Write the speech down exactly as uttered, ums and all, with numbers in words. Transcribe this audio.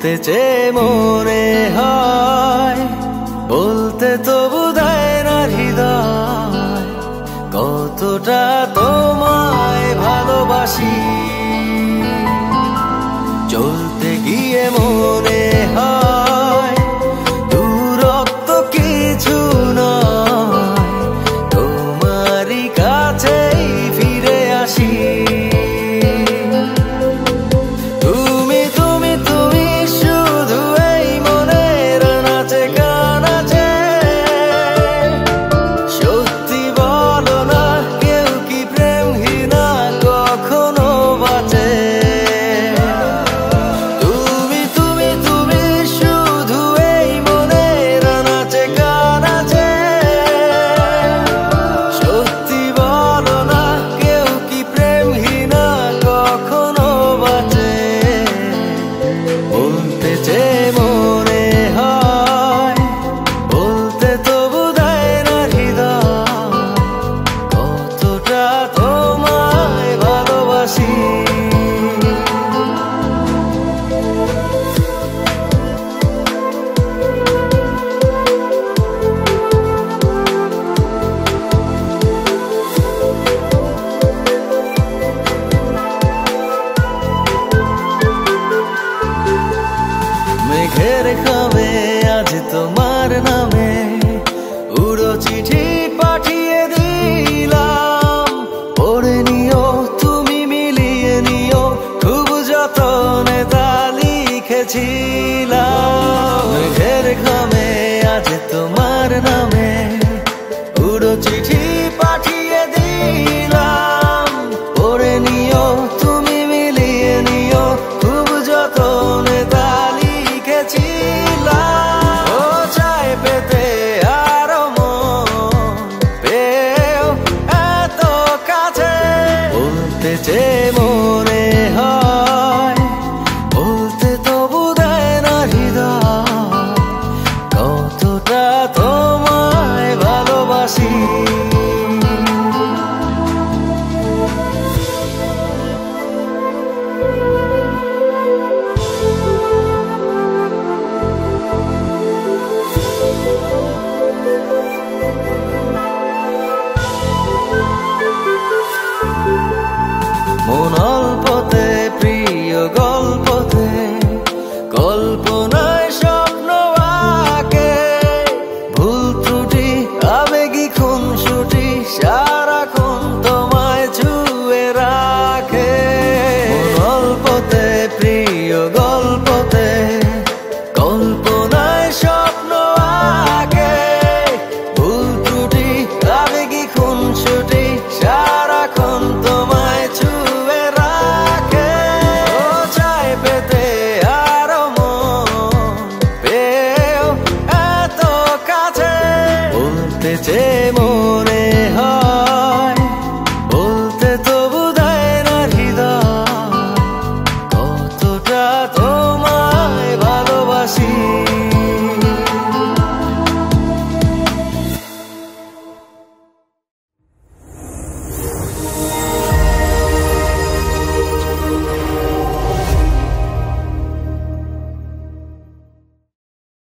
বলতে চেয়ে মনে হয়, বলতে তবু দেয় না হৃদয়, কতটা তোমায় ভালোবাসি। চলতে গিয়ে মনে হয় দূরত্ব কিছু নয়, তোমারই কাছেই ফিরে আসি। তুমি তুমি তুমি শুধু এই মনের নাচে গানাচে, সত্যি বলো না কেউ কি প্রেমহীনা কখনো বাঁচে? তুমি তুমি তুমি শুধু এই মনের নাচে গানাচে, সত্যি বলো না কেউ কি প্রেমহীনা কখনো বাঁচে? বলতে চেয়ে মনে হয়, বলতে তবু দেয় না হৃদয়, কতটা তোমায় ভালোবাসি। মেঘের খামে আজ তোমার নামে উড়ো চিঠি পাঠিয়ে দিলাম, পড়ে নিও তুমি মিলিয়ে নিও, খুব যতনে তা লিখেছিলাম। মেঘের খামে আজ তোমার নামে উড়ো চিঠি